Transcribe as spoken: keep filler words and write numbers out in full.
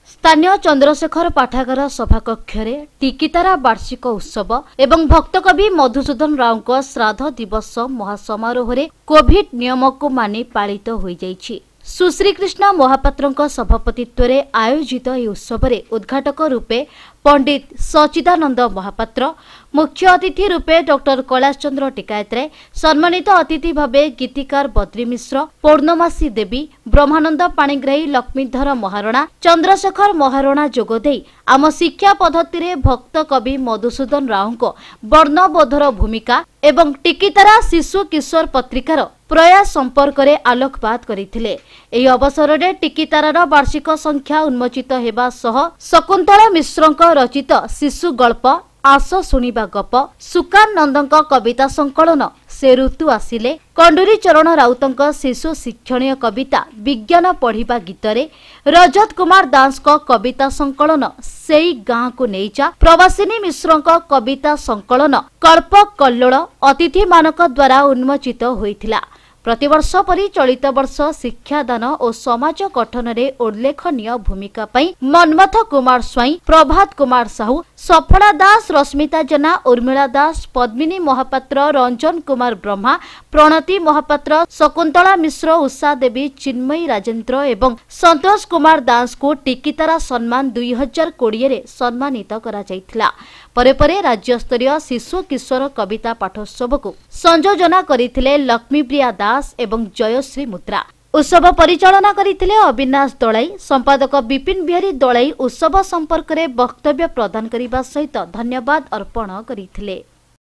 स्थानीय चंद्रशेखर पाठागार सभाकक्षरे टिकितारा वार्षिक उत्सव एवं भक्तकवि मधुसूदन राव श्राद्ध दिवस महासमारोह कोविड नियम को मानि पालित हो जाइछि। सुश्रीकृष्ण महापात्र सभापतित्व में आयोजित यह उत्सव में उद्घाटक रूपे पंडित सचिदानंद महापात्र, मुख्य अतिथि रूपे डॉक्टर कैलाश चंद्र टिकायतरे, सम्मानित अतिथि भावे गीतिकार बद्री मिश्र, पौर्णमासी देवी, ब्रह्मानंद पाणिग्राही, लक्ष्मीधर महारणा, चंद्रशेखर महारणा जोगदे आम शिक्षा पद्धति में भक्त कवि मधुसूदन राव को वर्णबोधर भूमिका एवं टिकितारा शिशु किशोर पत्रिकार प्रयास संपर्क में आलोकपात करथिले। एही अवसर में टिकितारार वार्षिक संख्या उन्मोचित हेबा सह शकुंतला मिश्रक रचित शिशु गल्प आस शुणिबा गप, सुकान नंदक कविता संकलन से ऋतु आसिले, कंडूरी चरण राउतक शिशु शिक्षणीय कविता विज्ञान पढ़िबा गीतरे, रजत कुमार दास कविता संकलन सेई गाँ को नेइचा, प्रवासिनी मिश्रक कविता संकलन कल्प कल्लोळ अतिथि मानक द्वारा उन्मोचित होइथिला। प्रतिवर्ष परि चलित वर्ष शिक्षादान और समाज गठन में उल्लेखनीय भूमिका पाई मनमथ कुमार स्वाई, प्रभात कुमार साहू, सफला दास, रश्मिता जेना, उर्मिला दास, पद्मिनी महापात्र, रंजन कुमार ब्रह्मा, प्रणति महापात्र, शकुंतला मिश्र, उषा देवी, चिन्मयी राजेन्द्र एवं संतोष कुमार दास को टिकितारा सम्मान दुई हजार कोड़े सम्मानित करा जायथिला। परे परे राज्य स्तरीय शिशु किशोर कविता पाठोत्सव को संयोजना करथिले लक्ष्मीप्रिया दास एवं जयश्री मुद्रा। उत्सव परिचालना करथिले अविनाश दलाई, संपादक विपिन बिहारी दलाई उत्सव संपर्क में वक्तव्य प्रदान करने सहित धन्यवाद अर्पण करथिले।